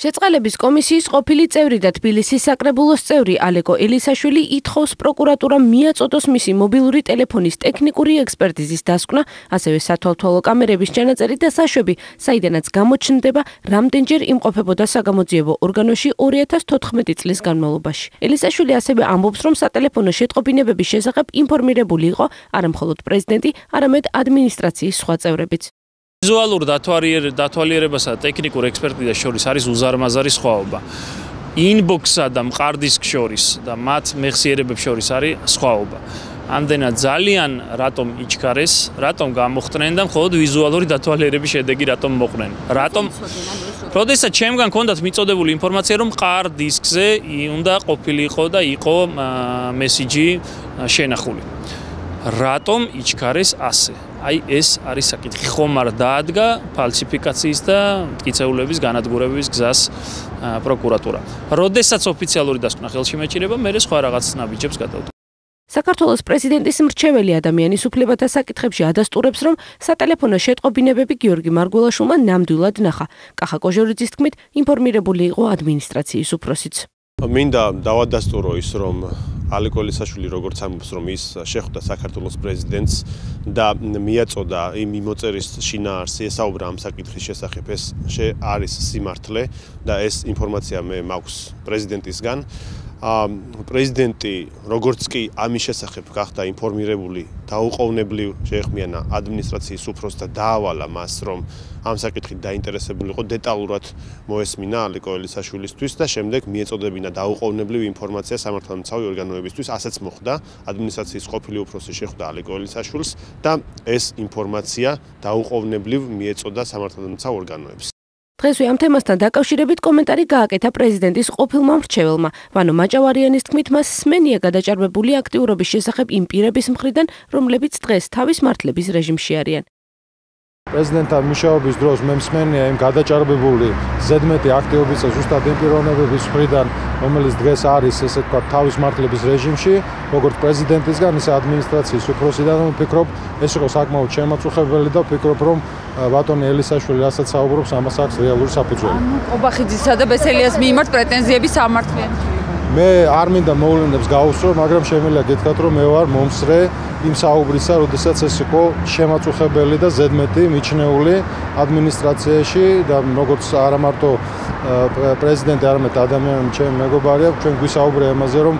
შეწყალების კომისიის ყოფილი წევრი და თბილისის საკრებულოს წევრი ალეკო ელისაშვილი ითხოვს პროკურატურამ მიაწოდოს მისი მობილური ტელეფონის ტექნიკური ექსპერტიზის დასკვნა, ასევე სათვალთვალო კამერების ჩანაწერი და საშვები, საიდანაც გამოჩნდება, რამდენჯერ იმყოფებოდა საგამოძიებო ორგანოში 2014 წლის განმავლობაში. ელისაშვილი ასევე ამბობს, რომ სატელეფონო შეტყობინებების შესახებ ინფორმირებული იყო არა მხოლოდ პრეზიდენტი, არამედ ადმინისტრაციის სხვა წევრებიც. ვიზუალურ დათვალიერებასა და ტექნიკურ ექსპერტიზას შორის არის უზარმაზარი სხვაობა. ინბოქსსა და მყარდისკს შორის და მათ მეხსიერებებს შორის არის სხვაობა. ამდენად ძალიან რატომ იჩქარეს, რატომ გამოხტნენ და მხოლოდ ვიზუალური დათვალიერების შედეგი რატომ მოყვნენ. როდესაც ჩემგან ჰქონდათ მიწოდებული ინფორმაცია, რომ მყარდისკზე უნდა ყოფილიყო და იყო მესიჯი შენახული. რატომ იჩქარეს ასე? აი ეს არის საკითხი. ხომ არ დაადგა ფალსიფიკაციის და მტკიცებულების განადგურების გზას პროკურატურა. როდესაც ოფიციალური დასკვნა ხელში მეჭირება, მე სხვა რაღაც ნაბიჯებს გადავდო. საქართველოს პრეზიდენტის მრჩეველი ადამიანის უფლებათა საკითხებში ადასტურებს, რომ სატელეფონო შეტყობინებები გიორგი მარგველაშვილმა ნამდვილად ნახა. კახა კოჟორიძის თქმით, ინფორმირებული იყო ადმინისტრაციის უფროსიც. მინდა დავადასტურო ის, რომ ალეკო ელისაშვილი როგორც ამბობს, რომ ის შეხვდა საქართველოს პრეზიდენტს და მიაწოდა იმ მიმოწერის შინაარსი, ესაუბრა ამ საკითხის შესახებ, ეს არის სიმართლე და ეს ინფორმაცია მე მაქვს პრეზიდენტისგან. პრეზიდენტი როგორც კი ამის შესახებ გახდა ინფორმირებული, დაუყოვნებლივ შეეხმიანა ადმინისტრაციის უფროსს და დაავალა მას, რომ ამ საკითხით დაინტერესებული იყო, დეტალურად მოესმინა ალეკო ელისაშვილისთვის და შემდეგ მიეწოდებინა დაუყოვნებლივ ინფორმაცია სამართალდამცავი ორგანოებისთვის. ასეც მოხდა, ადმინისტრაციის ყოფილი უფროსი შეხვდა ალეკო ელისაშვილს და ეს ინფორმაცია დაუყოვნებლივ მიეწოდა სამართალდამცავ ორგანოებს. დღესვე ამ თემასთან დაკავშირებით კომენტარი გააკეთა პრეზიდენტის ყოფილმა მრჩეველმა. ვანო მაჭავარიანის თქმით, მას სმენია გადაჭარბებული აქტიურობის შესახებ იმ პირების მხრიდან, რომლებიც დღეს თავის მართლების რეჟიმში არიან. პრეზიდენტთან მუშაობის დროს მე მსმენია იმ გადაჭარბებული ზედმეტი აქტივობის და ზუსტად იმ პიროვნებების მხრიდან, რომელიც დღეს არის, ესე ვთქვათ, თავის მართლების რეჟიმში, როგორც პრეზიდენტისგან, ისე ადმინისტრაციის უფროსიდან. ვფიქრობ, ეს იყო საკმაოდ შემაწუხებელი და ვფიქრობ, რომ ბატონი ელისაშვილი რასაც საუბრობს, ამას აქვს რეალური საფუძველი. ყობახიძისა და ბესელიას მიმართ პრეტენზიები სამართლიან. მე არ მინდა მოვლენებს გავუსწრო, მაგრამ შემიძლია გითხრათ, რომ მე ვარ მომსწრე იმ საუბრისა, როდესაც ეს იყო შემაწუხებელი და ზედმეტი მიჩნეული ადმინისტრაციაში და როგორც არა მარტო პრეზიდენტი, არამედ ადამიანები, ჩემი მეგობარია, ჩვენ გვისაუბრია იმაზე, რომ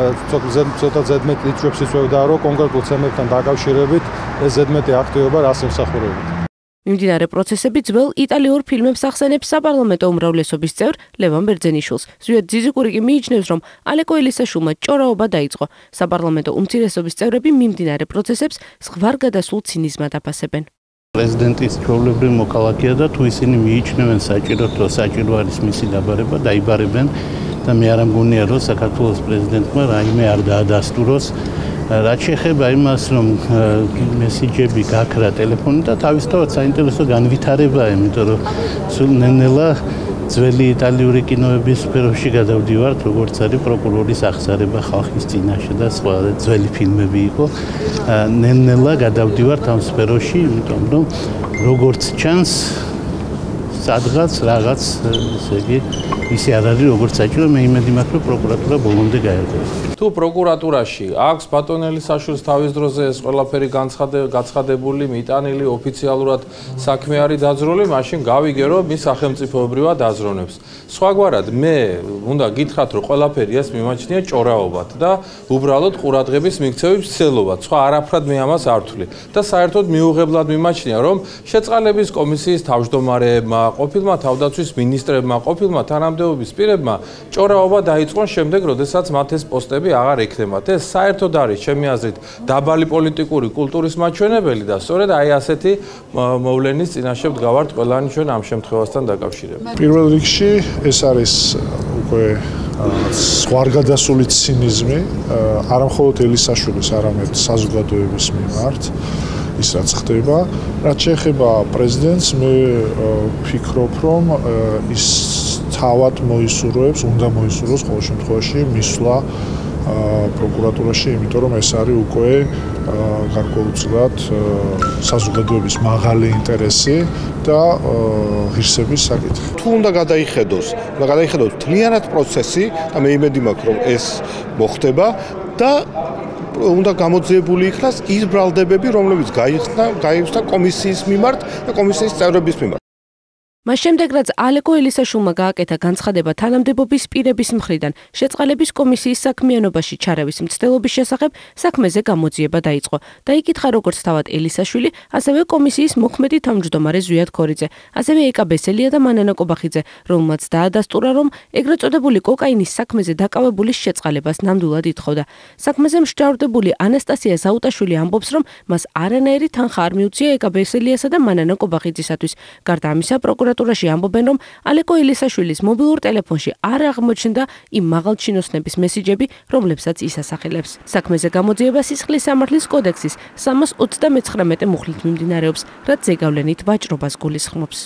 ცოტა ზედმეტი რიცხვებს იწვევდა, რომ კონკრეტულ თემებთან დაკავშირებით ეს ზედმეტი აქტივობა რას ემსახურებოდა. მიმდინარე პროცესები ძველ იტალიურ ფილმებს ახსენებს საპარლამენტო უმრავლესობის წევრ ლევან ბერძენიშვილს. ზვიად ძიზიკური კი მიიჩნევს, რომ ალეკო ელისაშვილმა ჭორაობა დაიწყო. საპარლამენტო უმცირესობის წევრები მიმდინარე პროცესებს ზღვარგადასულ ცინიზმად აფასებენ. პრეზიდენტის ჩვეულებრივი მოქალაქეა და თუ ისინი მიიჩნევენ საჭიროდ, რომ საჭირო არის მისი დაბარება, დაიბარებენ და მე არ მგონია, რომ საქართველოს პრეზიდენტმა რაიმე არ დაადასტუროს. რაც შეეხება იმას, რომ მესიჯები გაქრა ტელეფონით და თავისთავად საინტერესო განვითარებაა, იმიტომ რომ სულ ნელ-ნელა ძველი იტალიური კინოების სფეროში გადავდივართ, როგორც არის პროკურორის აღზარება ხალხის წინაშე და სხვა ძველი ფილმები იყო. ნელ-ნელა გადავდივართ ამ სფეროში, იმიტომ რომ როგორც ჩანს, სადღაც რაღაც, ესე იგი, ისე არ არის, როგორც საჭირო, მე იმედი მაქვს, რომ პროკურატურა ბოლომდე გაერკვევა. თუ პროკურატურაში აქვს ბატონ ელისაშვილს თავის დროზე ეს ყველაფერი გაცხადებული, მიტანილი, ოფიციალურად საქმე არის დაძრული, მაშინ გავიგე, რომ მის სახელმწიფოებრივად აზროვნებს. სხვაგვარად, მე უნდა გითხრათ, რომ ყველაფერი ეს მიმაჩნია ჭორაობად და უბრალოდ ყურადღების მიქცევის ცდილობად. სხვა არაფრად მე ამას არ ვთვლი. და საერთოდ მიუღებლად მიმაჩნია, რომ შეწყალების კომისიის თავმჯდომარეებმა, ყოფილმა თავდაცვის მინისტრებმა, ყოფილმა თანამდებობის პირებმა ჭორაობა დაიწყონ შემდეგ, როდესაც მათ ეს პოსტები აღარ ექნებათ. ეს საერთოდ არის ჩემი აზრით დაბალი პოლიტიკური კულტურის მაჩვენებელი და სწორედ აი ასეთი მოვლენის წინაშე ვდგავართ ყველანი ჩვენ ამ შემთხვევასთან დაკავშირებით. პირველ რიგში ეს არის უკვე ზღვარგადასული ცინიზმი, არა მხოლოდ ელისაშვილის, არამედ საზოგადოების მიმართ. ის რაც ხდება, რაც შეეხება პრეზიდენტს, მე ვფიქრობ, რომ ის თავად მოისურვებს, უნდა მოისურვოს ყოველ შემთხვევაში მისვლა პროკურატურაში, იმიტომ რომ ეს არის უკვე გარკვეულწილად საზოგადოების მაღალი ინტერესი და ღირსების საკითხი. თუ უნდა გადაიხედოს მთლიანად პროცესი და მე იმედი მაქვს, რომ ეს მოხდება და უნდა გამოძიებული იქნას ის ბრალდებები, რომლებიც გაიხსნა კომისიის მიმართ და კომისიის წევრების მიმართ. მას შემდეგ, რაც ალეკო ელისაშვილმა გააკეთა განცხადება თანამდებობის პირების მხრიდან შეწყალების კომისიის საქმიანობაში ჩარევის მცდელობის შესახებ, საქმეზე გამოძიება დაიწყო. დაიკითხა როგორც თავად ელისაშვილი, ასევე კომისიის მოქმედი თავმჯდომარე ზვიად ქორიძე, ასევე ეკა ბესელია და მანანა კობახიძე, რომელმაც დაადასტურა, რომ ეგრეთ წოდებული კოკაინის საქმეზე დაკავებულის შეწყალებას ნამდვილად ითხოვდა. საქმეზე მშჯავრდებული ანასტასია ზაუტაშვილი ამბობს, რომ მას არანაირი თანხა არ მიუწია ეკა ბესელიასა და მანანა კობახიძისათვის. გარდა ამისა, პროკურატურაში ამბობენ, რომ ალეკო ელისაშვილის მობილურ ტელეფონში არ აღმოჩნდა იმ მაღალჩინოსნების მესიჯები, რომლებსაც ის ასახელებს. საქმეზე გამოძიება სისხლის სამართლის კოდექსის 329 მუხლით მიმდინარეობს, რაც ზეგავლენით ვაჭრობას გულისხმობს.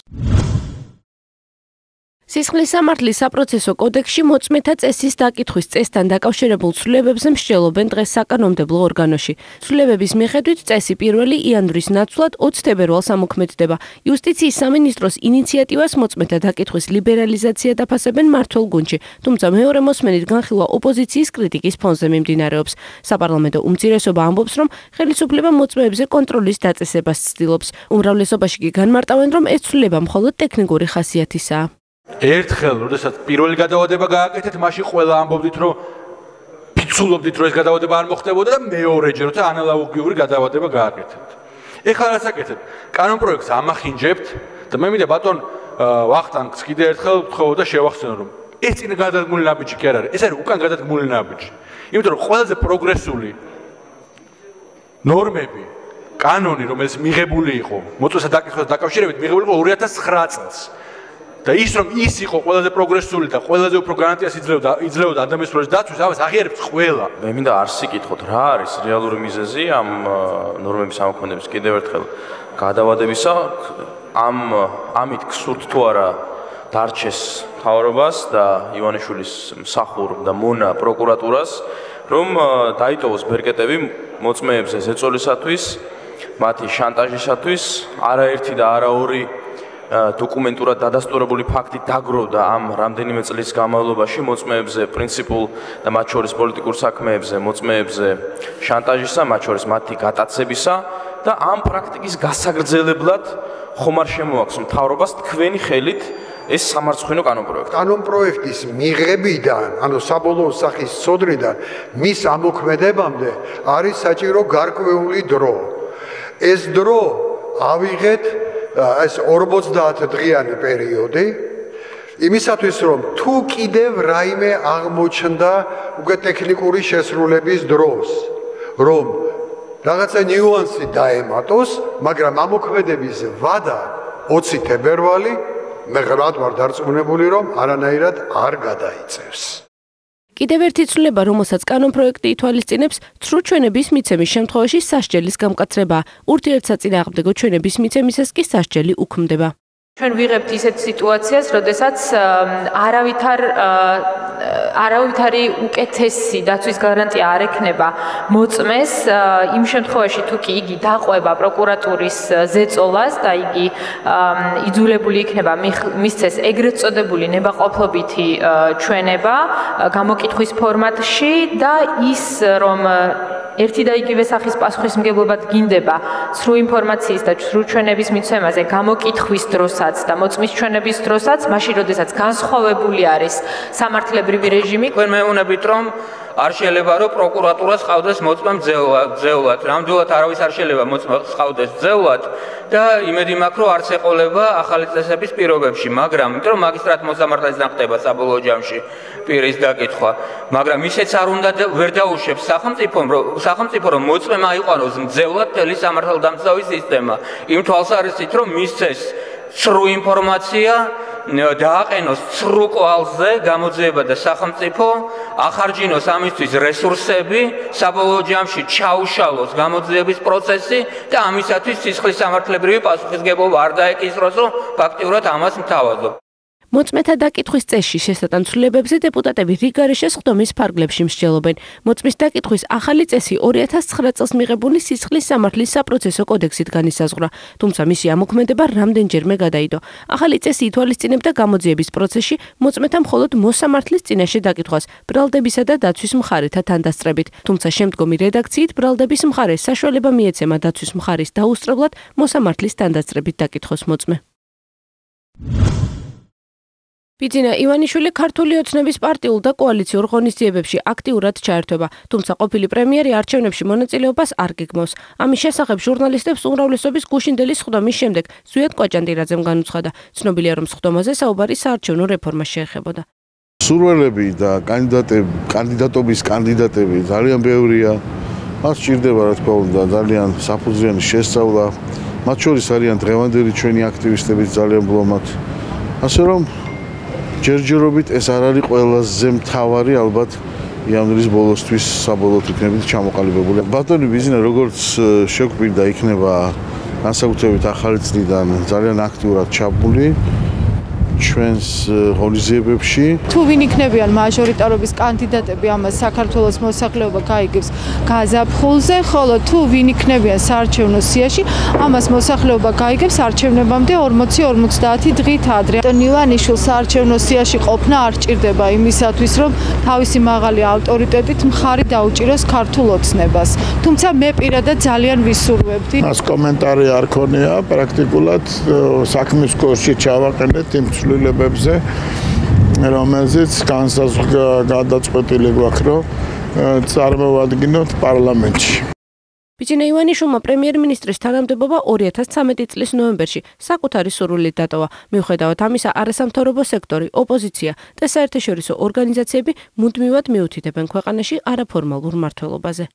სისხლის სამართლის საპროცესო კოდექსში მოწმეთა წესის დაკითხვის წესთან დაკავშირებულ ცვლილებებზე მსჯელობენ დღეს საკანონმდებლო ორგანოში. ცვლილებების მიხედვით წესი 1 იანვრის ნაცვლად 20 თებერვალს ამოქმედდება. იუსტიციის სამინისტროს ინიციატივას მოწმეთა დაკითხვის ლიბერალიზაცია დაფასებენ მმართველ გუნდში, თუმცა მეორე მოსმენით განხილვა ოპოზიციის კრიტიკის ფონზე მიმდინარეობს. საპარლამენტო უმცირესობა ამბობს, რომ ხელისუფლება მოწმეებზე კონტროლის დაწესებას ცდილობს. უმრავლესობაში კი განმარტავენ, რომ ეს ცვლილება მხოლოდ ტექნიკური ხასიათისაა. ერთხელ, როდესაც პირველი გადავადება გააკეთეთ, მაშინ ყველა ამბობდით, რომ ფიცულობდით, რომ ეს გადავადება არ მოხდებოდა და მეორეჯერ, როცა ანალოგიური გადავადება გააკეთეთ. ეხლა რაც აკეთეთ, კანონპროექტს ამახინჯებთ და მე მინდა ბატონ ვახტანგს კიდე ერთხელ ვთხოვო და შევახსენო, რომ ეს წინ გადადგმული ნაბიჯი კი არ არის, ეს არის უკან გადადგმული ნაბიჯი. იმიტომ რომ ყველაზე პროგრესული ნორმები, კანონი, რომელიც მიღებული იყო მოწმეთა დაკითხვასთან დაკავშირებით, მიღებული იყო 2009 წელს. და ის რომ ის იყო ყველაზე პროგრესული და ყველაზე უფრო გარანტიას იძლეოდა ადამიანის პროგრესის დაცვის, ამას აღიარებს ყველა. მე მინდა არსი კითხოთ, რა არის რეალური მიზეზი ამ ნორმების ამოქმედების კიდევ ერთხელ გადავადებისა, ამით გსურთ თუ არა დარჩეს მთავრობას და ივანიშვილის მსახურ და მონა პროკურატურას, რომ დაიტოვოს ბერკეტები მოწმეებზე ზეწოლისათვის, მათი შანტაჟისათვის, არაერთი და არაორი დოკუმენტურად დადასტურებული ფაქტი დაგროვდა ამ რამდენიმე წლის განმავლობაში მოწმეებზე პრინციპულ და მათ შორის პოლიტიკურ საქმეებზე, მოწმეებზე შანტაჟისა, მათ შორის მათი გატაცებისა და ამ პრაქტიკის გასაგრძელებლად ხომ არ შემოაქვს მთავრობას თქვენი ხელით ეს სამარცხვინო კანონპროექტი. კანონპროექტის მიღებიდან, ანუ საბოლოო სახის წოდნიდან მის ამოქმედებამდე არის საჭირო გარკვეული დრო. ეს დრო ავიღეთ ეს 50 დღიანი პერიოდი იმისათვის რომ თუ კიდევ რაიმე აღმოჩნდა უკვე ტექნიკური შესრულების დროს რომ რაღაცა ნიუანსი დაემატოს, მაგრამ ამოქმედების ვადა 20 თებერვალი მე ღრად ვარ დარწმუნებული რომ არანაირად არ გადაიწევს. კიდევ ერთი ცვლილება, რომელსაც კანონპროექტი ითვალისწინებს, ცრუ ჩვენების მიცემის შემთხვევაში სასჯელის გამკაცრება. ურთიერთსაწინააღმდეგო ჩვენების მიცემისას კი სასჯელი უქმდება. ჩვენ ვიღებთ ისეთ სიტუაციას, როდესაც არავითარი უკეთესი დაცვის გარანტია არ ექნება მოწმეს იმ შემთხვევაში თუ კი იგი დაყვება პროკურატურის ზეწოლას და იგი იძულებული იქნება მისცეს ეგრეთ წოდებული ნებაყოფლობითი ჩვენება გამოკითხვის ფორმატში და ის რომ ერთი და იგივე სახის პასუხისმგებლობა დგინდება ცრუ ინფორმაციის და ცრუ ჩვენების მიცემაზე გამოკითხვის დროსაც და მოწმის ჩვენების დროსაც, მაშინ როდესაც განსხვავებული არის სამართლებრივი რეჟიმი. თქვენ მეუბნებით, რომ არ შეიძლება რომ პროკურატურას ყავდეს მოწმემ ძეულად. ნამდვილად არავის არ შეიძლება მოწმემ ყავდეს ძეულად და იმედი მაქვს, რომ არც ეყოლება ახალი წესების პირობებში, მაგრამ იმიტომ რომ მაგისტრატ მოსამართლეს ნახდება საბოლოო ჯამში პირის დაკითხვა, მაგრამ ისეც არ უნდა ვერ დაუშვებს სახელმწიფო რომ მოწმემ აიყვანოს ძეულად მთელი სამართალდამცავი სისტემა. იმ თვალსაზრისით რომ მისცეს ცრუ ინფორმაცია დააყენოს ცრუ კვალზე გამოძიება და სახელმწიფო ახარჯინოს ამისთვის რესურსები, საბოლოო ჯამში ჩაუშალოს გამოძიების პროცესი და ამისათვის სისხლის სამართლებრივი პასუხისმგებლობა არ დაეკისროს, რომ ფაქტიურად ამას მთავაზობ. მოწმეთა დაკითხვის წესში შესატანცვლებებზე დეპუტატები რიგარეშეს ხდომის ფარგლებში მსჯელობენ. მოწმის დაკითხვის ახალი წესი 2009 წელს მიღებული სისხლის სამართლის საპროცესო კოდექსით განისაზღვრა, თუმცა მისი ამოქმედება რამდენჯერმე გადაიდო. ახალი წესი ითვალისწინებდა გამოძიების პროცესში მოწმეთა მხოლოდ მოსამართლის წინაშე დაკითხვას ბრალდებისა და დაცვის მხარეთა თანდასწრებით, თუმცა შემდგომი რედაქციით ბრალდების მხარეს საშუალება მიეცემა დაცვის მხარის დაუსწრებლად მოსამართლის თანდასწრებით დაკითხოს მოწმე. ბიძინა ივანიშვილი ქართული ოცნების პარტიულ და კოალიციურ ღონისძიებებში აქტიურად ჩაერთვება, თუმცა ყოფილი პრემიერი არჩევნებში მონაწილეობას არ გეგმავს. ამის შესახებ ჟურნალისტებს უმრავლესობის გუშინდელი სხდომის შემდეგ ზვიად კვაჭანტირაძემ განუცხადა. ცნობილია, რომ სხდომაზე საუბარი საარჩევნო რეფორმას შეეხებოდა. სურველები და კანდიდატობის კანდიდატები ძალიან ბევრია. მას სჭირდება, რა თქმა უნდა, ძალიან საფუძვლიანი შესწავლა. მათ შორის არიან დღევანდელი ჩვენი აქტივისტები ძალიან ბლომად. ასე რომ ჯერჯერობით ეს არ არის ყველაზე მთავარი, ალბათ იანვრის ბოლოსთვის საბოლოოდ იქნებით ჩამოყალიბებული. ბატონი ბიზინა როგორც შეგვპირდა იქნება განსაკუთრებით ახალი წლიდან ძალიან აქტიურად ჩაბმული ჩვენს ღონისძიებებში. თუ ვინ იქნებიან მაჟორიტარობის კანდიდატები, ამას საქართველოს მოსახლეობა გაიგებს გაზაფხულზე, ხოლო თუ ვინ იქნებიან საარჩევნო სიაში, ამას მოსახლეობა გაიგებს არჩევნებამდე 40-50 დღით ადრე. ნილანიშვილს საარჩევნო სიაში ყოფნა არ სჭირდება იმისათვის, რომ თავისი მაღალი ავტორიტეტით მხარი დაუჭიროს ქართულ ოცნებას. თუმცა მე პირადად ძალიან ვისურვებდი. მას კომენტარი არ ქონია, პრაქტიკულად საქმის კურსში ჩავაყენეთ იმ ცვლილებებზე, რომელზეც გადაწყვეტილი გვაქვს, რომ წარმოვადგინოთ პარლამენტში. ბიძინა ივანიშვილმა პრემიერ-მინისტრის თანამდებობა 2013 წლის ნოემბერში საკუთარი სურვილით დატოვა. მიუხედავად ამისა, არასამთავრობო სექტორი, ოპოზიცია და საერთაშორისო ორგანიზაციები მუდმივად მიუთითებენ ქვეყანაში არაფორმალურ მმართველობაზე.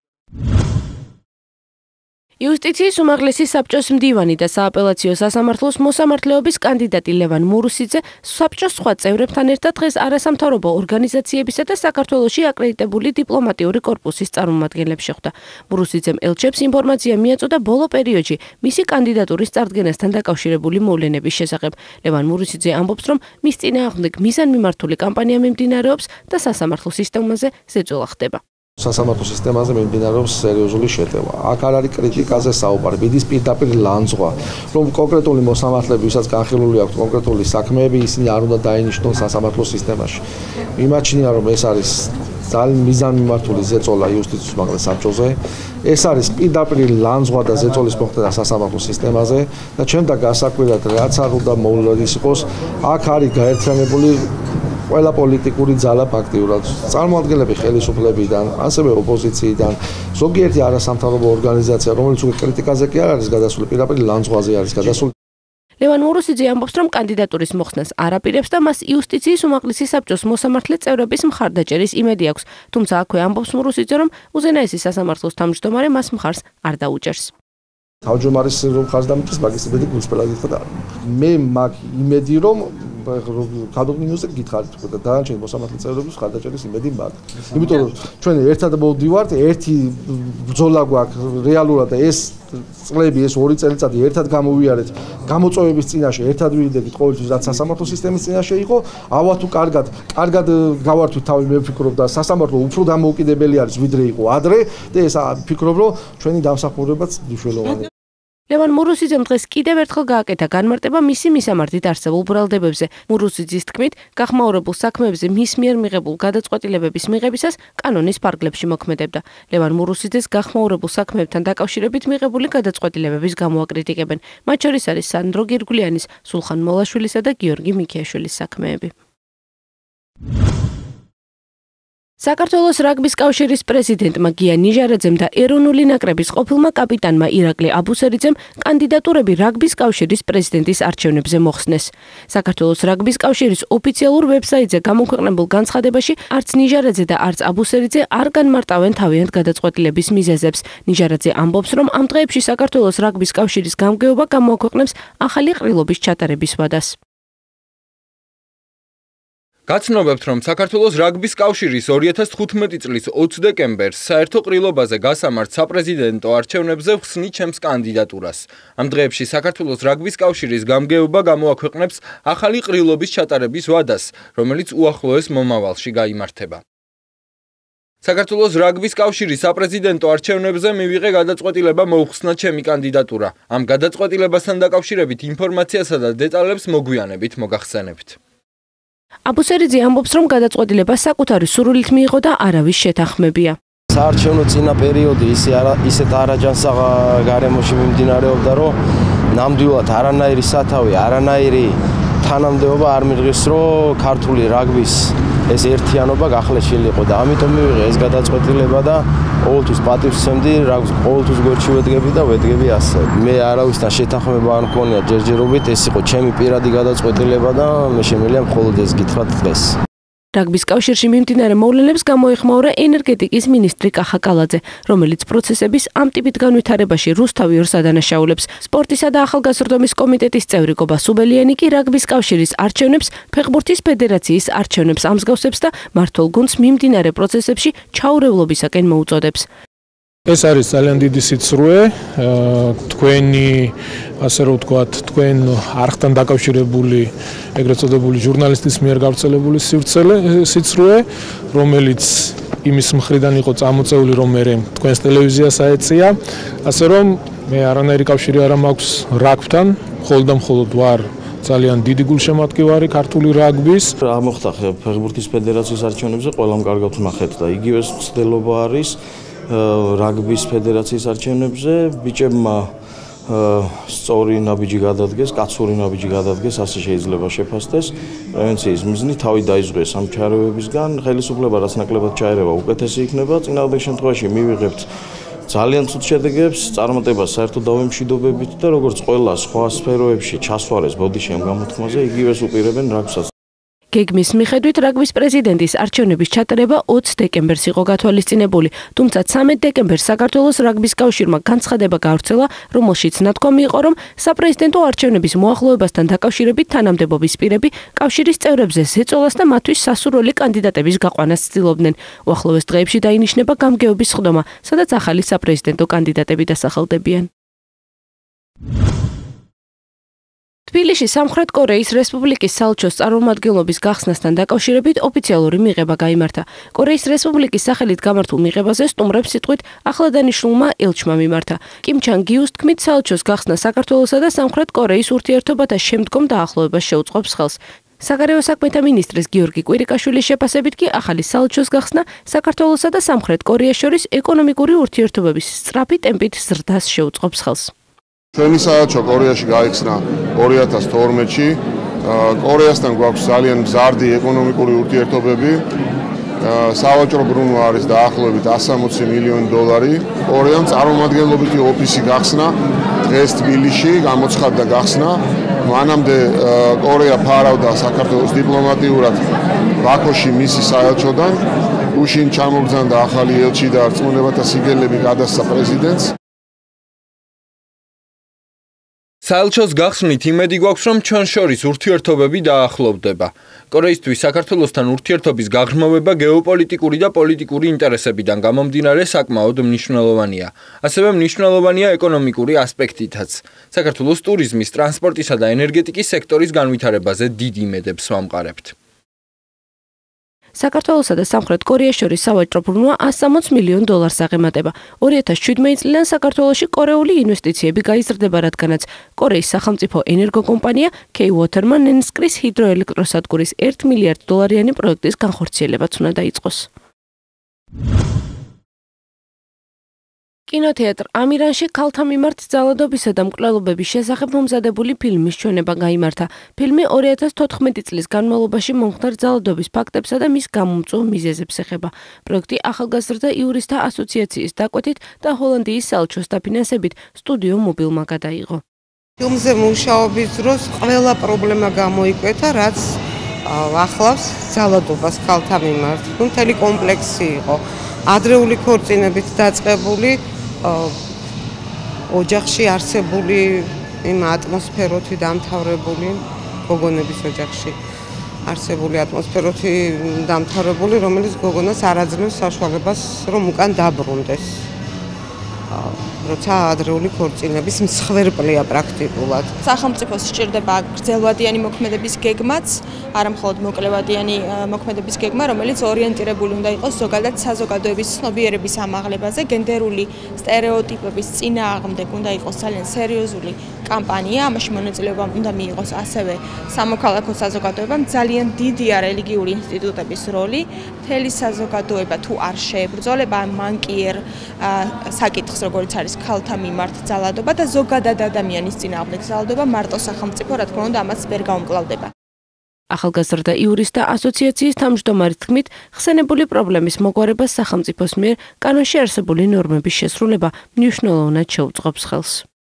იუსტიციის უმაღლესი საბჭოს მდივანი და სააპელაციო სასამართლოს მოსამართლეობის კანდიდატი ლევან მურუსიძე საბჭოს სხვა წევრებთან ერთად დღეს არასამთავრობო ორგანიზაციებისა და საქართველოში აკრედიტებული დიპლომატიური კორპუსის წარმომადგენლებს შეხვდა. მურუსიძემ ელჩებს ინფორმაცია მიაწოდა ბოლო პერიოდში მისი კანდიდატურის წარდგენასთან დაკავშირებული მოვლენების შესახებ. ლევან მურუსიძე ამბობს, რომ მის წინააღმდეგ მიზანმიმართული კამპანია მიმდინარეობს და სასამართლო სისტემაზე ზეწოლა ხდება. სასამართლო სისტემაზე მიმდინარეობს სერიოზული შეტევა. აქ არ არის კრიტიკაზე საუბარი, მიდის პირდაპირ ლანძღვა, რომ კონკრეტული მოსამართლეები, ვისაც განხილული აქვს კონკრეტული საქმეები, ისინი არ უნდა დაინიშნონ სასამართლო სისტემაში. მიმაჩნია, რომ ეს არის ძალიან მიზანმიმართული ზეწოლა იუსტიციის უმაღლეს საბჭოზე. ეს არის პირდაპირ ლანძღვა და ზეწოლის მოხდენა სასამართლო სისტემაზე და ჩემთა გასაკვირად რაც არ უნდა მოულოდეს იყოს, აქ არის გაერთიანებული ყველა პოლიტიკური ძალა ფაქტიურად წარმოადგენლები ხელისუფლებიდან, ასევე ოპოზიციიდან, ზოგიერთი არასამთავრობო ორგანიზაცია, რომელიც უკვე კრიტიკაზე კი არ არის გადასული, პირდაპირ ლანძღვაზე არის გადასული. ლევან მურუსიძე ამბობს, რომ კანდიდატურის მოხსნას არ აპირებს და მას იუსტიციის უმაღლესი საბჭოს მოსამართლე წევრების მხარდაჭერის იმედი აქვს. თუმცა აქვე ამბობს მურუსიძე, რომ უზენაესი სასამართლოს თავმჯდომარე მას მხარს არ დაუჭერს. თავმჯდომარის მხარს დამჭერს, მაგის იმედი გულწრფელად იხდა. მე მაგ იმედი რომ კადომინიუსზე გითხარით და დანარჩენი მოსამართლე წევრების მხარდაჭერის იმედი მაქვს. იმიტომ რომ ჩვენ ერთად მოვდივართ, ერთი ბრძოლა გვაქვს რეალურად და ეს წლები, ეს 2 წელიწადი ერთად გამოვიარეთ გამოწვევების წინაშე, ერთად ვიდექით ყოველთვის რაც სასამართლო სისტემის წინაშე იყო. ავა თუ კარგად გავართვით თავი, მე ვფიქრობ და სასამართლო უფრო დამოუკიდებელი არის ვიდრე იყო ადრე და ეს ვფიქრობ რომ ჩვენი დამსახურებაც მნიშვნელოვანია. ლევან მურუსიძემ დღეს კიდევ ერთხელ გააკეთა განმარტება მისი მისამართით არსებულ ბრალდებებზე. მურუსიძის თქმით, გახმაურებულ საქმეებზე მის მიერ მიღებულ გადაწყვეტილებების მიღებისას კანონის ფარგლებში მოქმედებდა. ლევან მურუსიძეს გახმაურებულ საქმეებთან დაკავშირებით მიღებული გადაწყვეტილებების გამო აკრიტიკებენ. მათ შორის არის სანდრო გირგვლიანის, სულხან მოლაშვილისა და გიორგი მიქიაშვილის საქმეები. საქართველოს რაგბის კავშირის პრეზიდენტმა გია ნიჟარაძემ და ეროვნული ნაკრების ყოფილმა კაპიტანმა ირაკლი აბუსერიძემ კანდიდატურები რაგბის კავშირის პრეზიდენტის არჩევნებზე მოხსნეს. საქართველოს რაგბის კავშირის ოფიციალურ ვებსაიტზე გამოქვეყნებულ განცხადებაში არც ნიჟარაძე და არც აბუსერიძე არ განმარტავენ თავიანთ გადაწყვეტილების მიზეზებს. ნიჟარაძე ამბობს, რომ ამ დღეებში საქართველოს რაგბის კავშირის გამგეობა გამოაქვეყნებს ახალი ყრილობის ჩატარების ვადას. გაცნობებთ, რომ საქართველოს რაგბის კავშირის 2015 წლის 20 დეკემბერს საერთო ყრილობაზე გასამართ საპრეზიდენტო არჩევნებზე ხსნით ჩემს კანდიდატურას. ამ დღეებში საქართველოს რაგბის კავშირის გამგეობა გამოაქვეყნებს ახალი ყრილობის ჩატარების ვადას, რომელიც უახლოეს მომავალში გაიმართება. საქართველოს რაგბის კავშირის საპრეზიდენტო არჩევნებზე მივიღე გადაწყვეტილება მოუხსნა ჩემი კანდიდატურა. ამ გადაწყვეტილებასთან დაკავშირებით ინფორმაციასა და დეტალებს მოგვიანებით მოგახსენებთ. აბუსერიძე ამბობს, რომ გადაწყვეტილება საკუთარი სურვილით მიიღო და არავის შეთანხმებია. საარჩევნო წინა პერიოდი ისეთ არაჯანსაღ გარემოში მიმდინარეობდა, რომ ნამდვილად არანაირი სათავე, არანაირი თანამდებობა არ მიიღეს, რომ ქართული რაგბის ეს ერთიანობა გახლეშილიყო და ამიტომ მივიღე ეს გადაწყვეტილება და ყოველთვის პატივს ვცემდი, რაგბის ყოველთვის გვერდში ვედგები და ვედგები ასე. მე არავისთან შეთანხმება არ მქონია ჯერჯერობით, ეს იყო ჩემი პირადი გადაწყვეტილება და მე შემიძლია მხოლოდ ეს გითხრათ დღეს. რაგბის კავშირში მიმდინარე მოვლენებს გამოეხმაურა ენერგეტიკის მინისტრი კახა კალაძე, რომელიც პროცესების ამ ტიპით განვითარებაში რუსთავი ორს ადანაშაულებს. სპორტისა და ახალგაზრდობის კომიტეტის წევრი გობა სუბელიანი კი რაგბის კავშირის არჩევნებს, ფეხბურთის ფედერაციის არჩევნებს ამსგავსებს და მმართველ გუნდს მიმდინარე პროცესებში ჩაურევლობისაკენ მოუწოდებს. ეს არის ძალიან დიდი სიცრუე, თქვენი, ასე რომ ვთქვათ, თქვენ არხთან დაკავშირებული, ეგრეთ წოდებული ჟურნალისტის მიერ გავრცელებული სიცრუე, რომელიც იმის მხრიდან იყო წამოწეული, რომ მე თქვენს ტელევიზიას აეწია, ასე რომ მე არანაირი კავშირი არ მაქვს რაგბთან, მხოლოდ და მხოლოდ ვარ ძალიან დიდი გულშემატკივარი ქართული რაგბის. რა მოხდა ფეხბურთის ფედერაციის არჩევნებზე, ყველამ კარგად ვნახეთ და იგივე ცდელობა არის რაგბის ფედერაციის არჩევნებზე ბიჭებმა სწორი ნაბიჯი გადადგეს, კაცური ნაბიჯი გადადგეს, ასე შეიძლება შეფასდეს. პრევენციის მიზნით თავი დაიზღვეს ამ ჩარეებებისგან, ხელისუფლება რაც ნაკლებად ჩაერევა, უკეთესი იქნება. წინააღმდეგ შემთხვევაში მივიღებთ ძალიან ცუდ შედეგებს, წარმატებას საერთო დავემშვიდობებით და როგორც ყველა სხვა სფეროებში ჩასვარეს ბოდიში ამ გამოთქმაზე, იგივეს უპირებენ რაგბსაც. გეგმის მიხედვით რაგბის პრეზიდენტის არჩევნების ჩატარება 20 დეკემბერს იყო გათვალისწინებული, თუმცა 13 დეკემბერს საქართველოს რაგბის კავშირმა განცხადება გავრცელა, რომელშიც ნათქვამი იყო, რომ საპრეზიდენტო არჩევნების მოახლოებასთან დაკავშირებით თანამდებობის პირები კავშირის წევრებზე ზეწოლას და მათთვის სასურველი კანდიდატების გაყვანას ცდილობდნენ. უახლოეს დღეებში დაინიშნება გამგეობის სხდომა, სადაც ახალი საპრეზიდენტო კანდიდატები დასახელდებიან. თბილისში სამხრეთ კორეის რესპუბლიკის საელჩოს წარმომადგენლობის გახსნასთან დაკავშირებით ოფიციალური მიღება გაიმართა. კორეის რესპუბლიკის სახელით გამართულ მიღებაზე სტუმრებს სიტყვით ახლადანიშნულმა ელჩმა მიმართა. კიმ ჩან გიუს თქმით, საელჩოს გახსნა საქართველოსა და სამხრეთ კორეის ურთიერთობათა შემდგომ დაახლოებას შეუწყობს ხელს. საგარეო საქმეთა მინისტრის გიორგი კვირიკაშვილის შეფასებით კი ახალი საელჩოს გახსნა საქართველოსა და სამხრეთ კორეას შორის ეკონომიკური ურთიერთობების სწრაფი ტემპით ზრდას შეუწყობს ხელს. ჩვენი საელჩო კორეაში გაიხსნა 2012-ში. კორეასთან გვაქვს ძალიან მზარდი ეკონომიკური ურთიერთობები. საელჩო ბრუნვა არის დაახლოებით $160 მილიონი. კორეამ წარმომადგენლობითი ოფისი გახსნა დღეს თბილისში, გამოცხადდა გახსნა. მანამდე კორეა ფარავდა საქართველოს დიპლომატიურად ბაქოში მისი საელჩოდან. უშინ ჩამოგზავნდა ახალი ელჩი და რწმუნებათა სიგელები გადასცა პრეზიდენტს. საელჩოს გახსნით იმედი გვაქვს, რომ ჩვენ შორის ურთიერთობები დაახლოვდება. კორეისთვის საქართველოსთან ურთიერთობის გაღრმავება გეოპოლიტიკური და პოლიტიკური ინტერესებიდან გამომდინარე საკმაოდ მნიშვნელოვანია. ასევე მნიშვნელოვანია ეკონომიკური ასპექტითაც. საქართველოს ტურიზმის, ტრანსპორტისა და ენერგეტიკის სექტორის განვითარებაზე დიდ იმედებს ვამყარებთ. საქართველოსა და სამხრეთ კორეას შორის სავაჭრო ბრუნვა $160 მილიონ აღემატება. 2017 წლიდან საქართველოში კორეული ინვესტიციები გაიზრდება, რადგანაც კორეის სახელმწიფო ენერგოკომპანია K-Waterman ნენსკრის ჰიდროელექტროსადგურის $1 მილიარდ პროექტის განხორციელებაც უნდა დაიწყოს. კინოთეატრ ამირანში ქალთა მიმართ ძალადობისა და მკვლელობების შესახებ მომზადებული ფილმის ჩვენება გაიმართა. ფილმი 2014 წლის განმავლობაში მომხდარ ძალადობის ფაქტებსა და მის გამომწვევ მიზეზებს ეხება. პროექტი ახალგაზრდა იურისტთა ასოციაციის დაკვეთით და ჰოლანდიის საელჩოს დაფინანსებით სტუდიო მობილმა გადაიღო. ფილმზე მუშაობის დროს ყველა პრობლემა გამოიკვეთა, რაც ახლავს ძალადობას ქალთა მიმართ. მთელი კომპლექსი იყო. ადრეული ქორწინებით დაწყებული ოჯახში არსებული იმ ატმოსფეროთი დამთავრებული გოგონების ოჯახში არსებული ატმოსფეროთი დამთავრებული, რომელიც გოგონას არ აძლევს საშუალებას, რომ უკან დაბრუნდეს. როცა ადრეული ქორწინების მსხვერპლია პრაქტიკულად. სახელმწიფოს სჭირდება გრძელვადიანი მოქმედების გეგმაც, არა მხოლოდ მოკლევადიანი მოქმედების გეგმა, რომელიც ორიენტირებული უნდა იყოს ზოგადად საზოგადოების ცნობიერების ამაღლებაზე, გენდერული სტერეოტიპების წინააღმდეგ უნდა იყოს ძალიან სერიოზული კამპანია, ამაში მონაწილეობა უნდა მიიღოს ასევე სამოქალაქო საზოგადოებამ, ძალიან დიდია რელიგიური ინსტიტუტების როლი, მთელი საზოგადოება თუ არ შეებრძოლება მანკიერ საკითხს, როგორც არის ქალთა მიმართ ძალადობა და ზოგადად ადამიანის წინააღმდეგ ძალადობა, მარტო სახელმწიფო, რა თქმა უნდა, ამას ვერ გაუმკლავდება. ახალგაზრდა იურისტთა ასოციაციის თავმჯდომარის თქმით, ხსენებული პრობლემის მოგვარებას სახელმწიფოს მიერ კანონში არსებული ნორმების შესრულება მნიშვნელოვნად შეუწყობს ხელს.